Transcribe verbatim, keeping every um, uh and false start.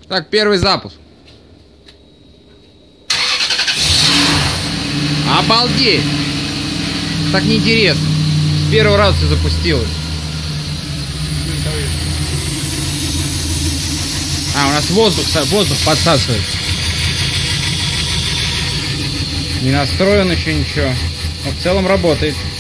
Так, первый запуск. Обалдеть! Так неинтересно. С первого раза все запустилось. А, у нас воздух, воздух подсасывает. Не настроен еще ничего. Но в целом работает.